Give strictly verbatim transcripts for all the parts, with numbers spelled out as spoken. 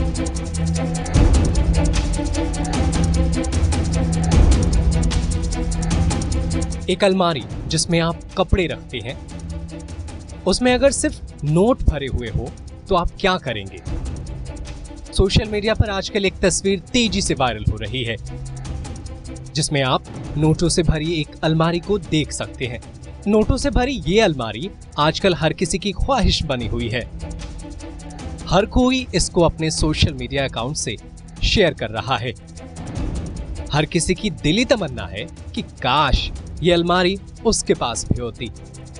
एक अलमारी जिसमें आप कपड़े रखते हैं, उसमें अगर सिर्फ नोट भरे हुए हो तो आप क्या करेंगे? सोशल मीडिया पर आजकल एक तस्वीर तेजी से वायरल हो रही है जिसमें आप नोटों से भरी एक अलमारी को देख सकते हैं। नोटों से भरी ये अलमारी आजकल हर किसी की ख्वाहिश बनी हुई है। हर कोई इसको अपने सोशल मीडिया अकाउंट से शेयर कर रहा है। हर किसी की दिली तमन्ना है कि काश ये अलमारी उसके पास भी होती।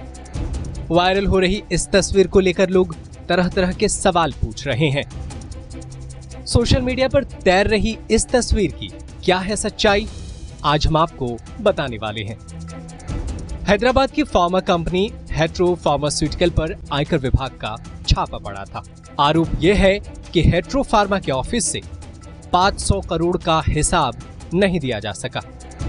वायरल हो रही इस तस्वीर को लेकर लोग तरह तरह के सवाल पूछ रहे हैं। सोशल मीडिया पर तैर रही इस तस्वीर की क्या है सच्चाई, आज हम आपको बताने वाले हैं। हैदराबाद की फार्मा कंपनी हेट्रो फार्मास्यूटिकल पर आयकर विभाग का छापा पड़ा था। आरोप यह है कि हेट्रो फार्मा के ऑफिस से पाँच सौ करोड़ का हिसाब नहीं दिया जा सका।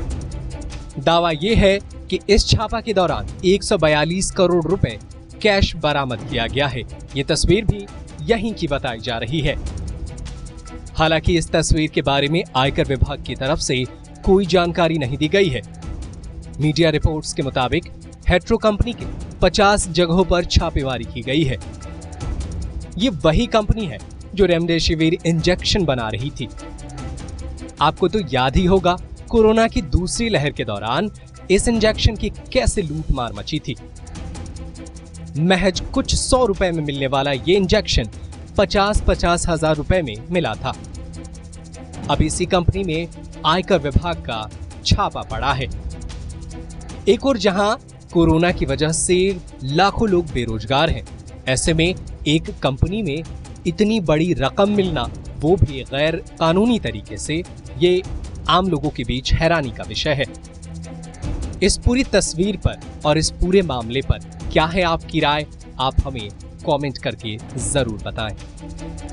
दावा यह है कि इस छापा के दौरान एक सौ बयालीस करोड़ रुपए कैश बरामद किया गया है। ये तस्वीर भी यहीं की बताई जा रही है। हालांकि इस तस्वीर के बारे में आयकर विभाग की तरफ से कोई जानकारी नहीं दी गई है। मीडिया रिपोर्ट्स के मुताबिक हेट्रो कंपनी के पचास जगहों पर छापेमारी की गई है। ये वही कंपनी है जो रेमडेसिविर इंजेक्शन बना रही थी। आपको तो याद ही होगा कोरोना की दूसरी लहर के दौरान इस इंजेक्शन की कैसे लूट मार मची थी। महज कुछ सौ रुपए में मिलने वाला ये इंजेक्शन पचास पचास हजार रुपए में मिला था। अब इसी कंपनी में आयकर विभाग का छापा पड़ा है। एक और जहां कोरोना की वजह से लाखों लोग बेरोजगार हैं, ऐसे में एक कंपनी में इतनी बड़ी रकम मिलना, वो भी गैर कानूनी तरीके से, ये आम लोगों के बीच हैरानी का विषय है। इस पूरी तस्वीर पर और इस पूरे मामले पर क्या है आपकी राय? आप हमें कमेंट करके जरूर बताएं।